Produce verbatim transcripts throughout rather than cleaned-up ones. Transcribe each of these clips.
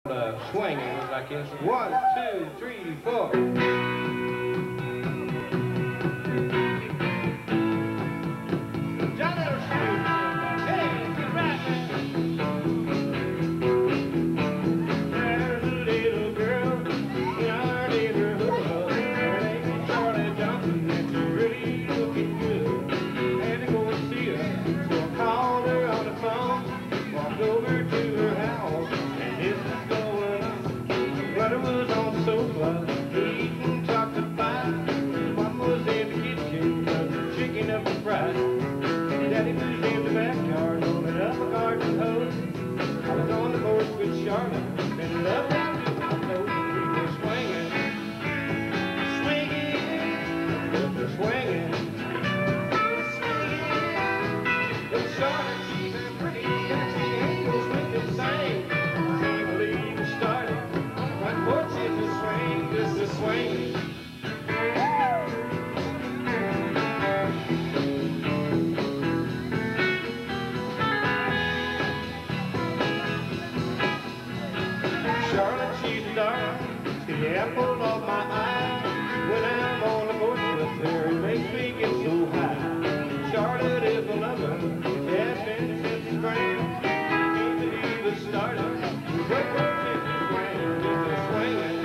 Uh, swinging like this. One, two, three, four. Eating chocolate pie. Mom was in the kitchen, chicken up and fried. Daddy was in the backyard, loading up a garden hose. I was on the horse with Charlotte, and love down to my toes. We were swinging, swinging, we were swinging, swinging. With Charlotte, she's a pretty, and the angels with the same. I can't believe it started. Front porch is a swing, just a swing. Charlotte, she's a darling, she's the apple of my eye. When I'm on the porch with her, it makes me get so high. Charlotte is a lover, it has been since the spring. Can't believe it started. We break her in the swing, just a swinging.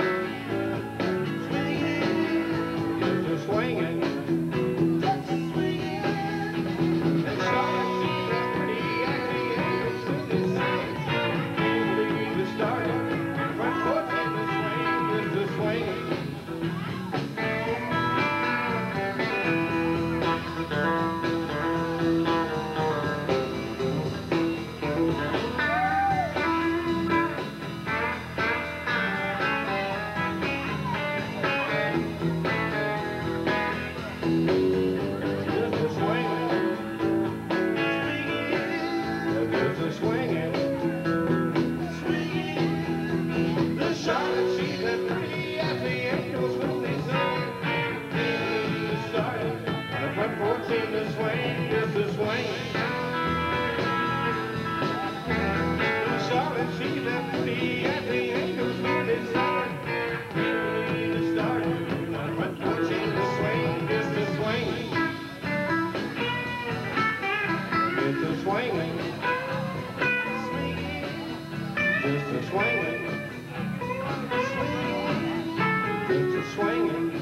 Swinging, just a swinging. And Charlotte, she's a pretty, and the angels with the same. Can't believe it started. Front porch in the swing, just a swinging. Swinging, swinging. The Charlotte, she's as pretty as the angels when they sing. It started on the front porch in the swing, just a swinging. The Charlotte, she's as pretty as the angels when they sing. It started on the front porch in the swing, just a swinging. It's a swinging. Just a swinging, just a swinging.